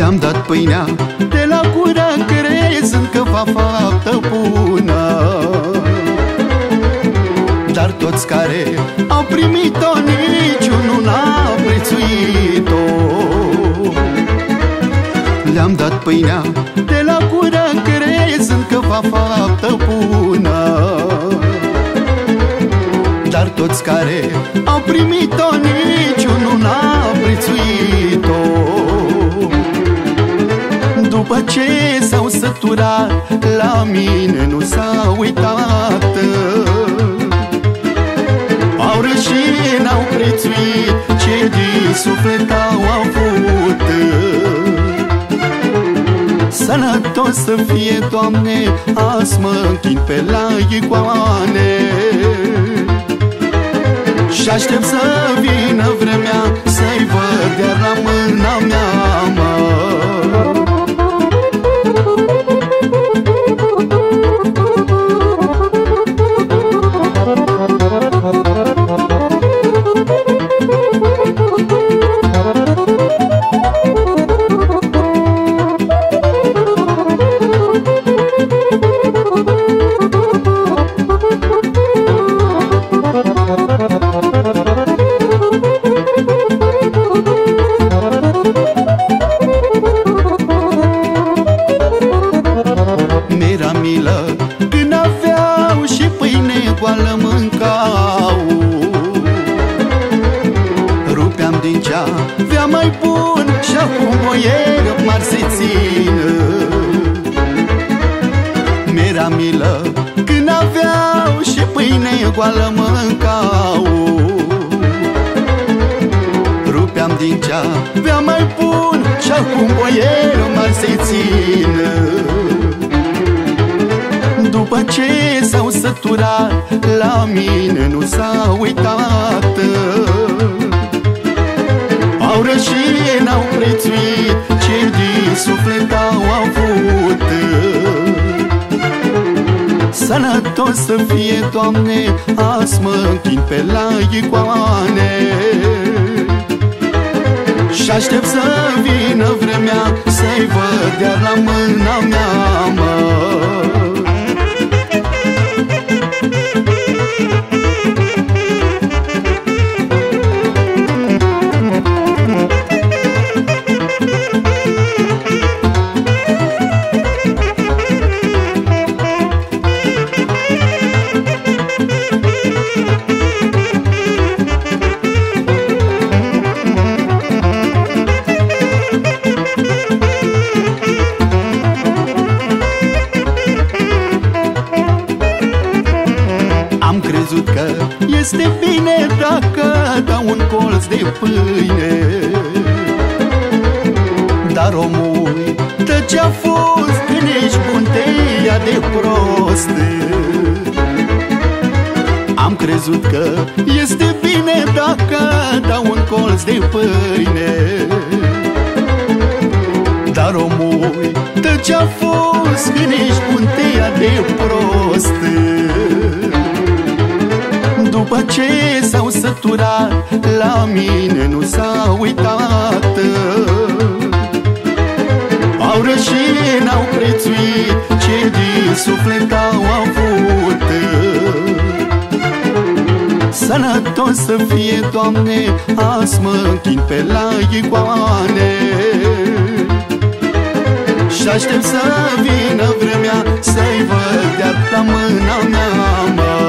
Le-am dat pâinea de la gură, crezând că va faptă bună. Dar toți care au primit-o, niciunul n-a prețuit-o. Le-am dat pâinea de la gură, crezând că va faptă bună. Dar toți care au primit-o, niciunul n-a prețuit-o. După ce s-au săturat, la mine nu s-a uitat. Au râs și n-au prețuit ce din suflet au avut. Sănătos să fie, Doamne, azi mă închin pe la icoane. Și aștept să vină vremea să-i văd iar la mâna mea, mă. Mi-era milă când aveau și pâine goală mâncau. Rupeam din ce avea mai bun și acum boieri mari se țină. Mi-era milă când aveau și pâine goală mâncau. Rupeam din ce avea mai bun și acum boieri mari se țină. După ce s-au săturat, la mine nu s-a uitat. Au râs și n-au prețuit ce din suflet au avut. Sănătos să fie, Doamne, azi mă închin pe la icoane. Și aștept să vină vremea să-i văd iar la mâna mea, mă. Am crezut că este bine dacă dau un colț de pâine. Dar omul uită ce-a fost, când ești bun te ia de prost. Am crezut că este bine dacă dau un colț de pâine. Dar omul uită ce-a fost, când ești bun te ia de prost. După ce s-au săturat, la mine nu s-a uitat. Au râs și n-au prețuit ce din suflet au avut. Sănătos să fie, Doamne, azi mă închin pe la icoane. Și aștept să vină vremea să-i văd iar la mâna mea, mă.